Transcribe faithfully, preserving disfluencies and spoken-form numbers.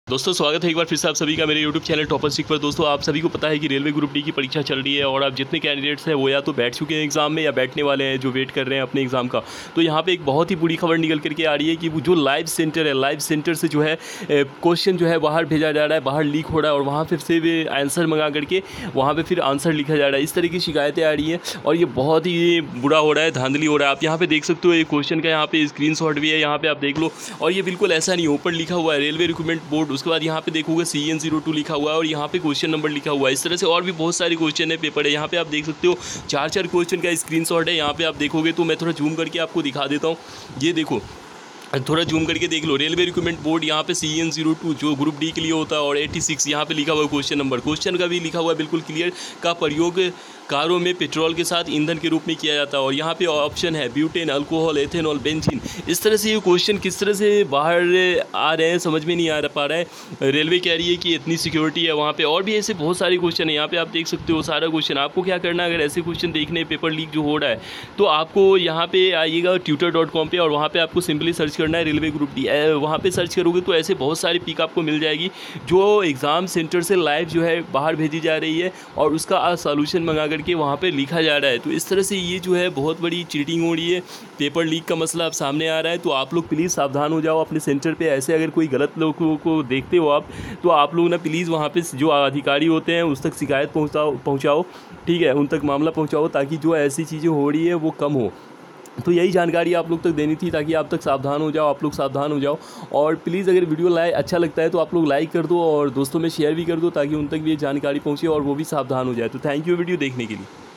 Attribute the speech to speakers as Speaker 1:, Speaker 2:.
Speaker 1: दोस्तों स्वागत है एक बार फिर से आप सभी का मेरे यूट्यूब चैनल टॉपर सिक पर। दोस्तों आप सभी को पता है कि रेलवे ग्रुप डी की परीक्षा चल रही है और आप जितने कैंडिडेट्स हैं वो या तो बैठ चुके हैं एग्जाम में या बैठने वाले हैं जो वेट कर रहे हैं अपने एग्जाम का। तो यहाँ पे एक बहुत ही बुरी खबर निकल करके आ रही है कि वो जो लाइव सेंटर है, लाइव सेंटर से जो है क्वेश्चन जो है बाहर भेजा जा रहा है, बाहर लीक हो रहा है और वहाँ फिर से भी आंसर मंगा करके वहाँ पर फिर आंसर लिखा जा रहा है। इस तरह की शिकायतें आ रही हैं और ये बहुत ही बुरा हो रहा है, धांधली हो रहा है। आप यहाँ पे देख सकते हो एक क्वेश्चन का यहाँ पे स्क्रीनशॉट भी है, यहाँ पे आप देख लो। और ये बिल्कुल ऐसा नहीं, ऊपर लिखा हुआ है रेलवे रिक्रूटमेंट बोर्ड, उसके बाद यहाँ पे देखोगे सी एन जीरो टू लिखा हुआ है और यहाँ पे क्वेश्चन नंबर लिखा हुआ है। इस तरह से और भी बहुत सारे क्वेश्चन है, पेपर है। यहाँ पे आप देख सकते हो चार चार क्वेश्चन का स्क्रीनशॉट है। यहाँ पे आप देखोगे तो मैं थोड़ा जूम करके आपको दिखा देता हूँ। ये देखो, थोड़ा जूम करके देख लो, रेलवे रिक्रूटमेंट बोर्ड यहाँ पे सी एन जीरो टू जो ग्रुप डी के लिए होता है और एटी सिक्स यहाँ पे लिखा हुआ है क्वेश्चन नंबर। क्वेश्चन का भी लिखा हुआ है बिल्कुल क्लियर, का प्रयोग कारों में पेट्रोल के साथ ईंधन के रूप में किया जाता है और यहाँ पे ऑप्शन है ब्यूटेन, अल्कोहल, एथेनॉल, बेंजीन। इस तरह से ये क्वेश्चन किस तरह से बाहर आ रहे हैं समझ में नहीं आ पा रहा है। रेलवे कह रही है कि इतनी सिक्योरिटी है वहाँ पे, और भी ऐसे बहुत सारे क्वेश्चन है। यहाँ पे आप देख सकते हो सारा क्वेश्चन। आपको क्या करना है, अगर ऐसे क्वेश्चन देखने पेपर लीक जो हो रहा है तो आपको यहाँ पे आइएगा ट्यूटर डॉट कॉम पर और वहाँ पर आपको सिंपली सर्च करना है रेलवे ग्रुप डी। वहाँ पर सर्च करोगे तो ऐसे बहुत सारी पिक आपको मिल जाएगी जो एग्ज़ाम सेंटर से लाइव जो है बाहर भेजी जा रही है और उसका सॉल्यूशन मंगा करके वहाँ पे लिखा जा रहा है। तो इस तरह से ये जो है बहुत बड़ी चीटिंग हो रही है, पेपर लीक का मसला अब सामने आ रहा है। तो आप लोग प्लीज़ सावधान हो जाओ अपने सेंटर पे। ऐसे अगर कोई गलत लोगों को देखते हो आप तो आप लोग ना प्लीज़ वहाँ पे जो अधिकारी होते हैं उस तक शिकायत पहुँचाओ पहुँचाओ ठीक है, उन तक मामला पहुँचाओ ताकि जो ऐसी चीज़ें हो रही है वो कम हो। तो यही जानकारी आप लोग तक देनी थी ताकि आप तक सावधान हो जाओ, आप लोग सावधान हो जाओ। और प्लीज़ अगर वीडियो लाइक अच्छा लगता है तो आप लोग लाइक कर दो और दोस्तों में शेयर भी कर दो ताकि उन तक भी ये जानकारी पहुँचे और वो भी सावधान हो जाए। तो थैंक यू वीडियो देखने के लिए।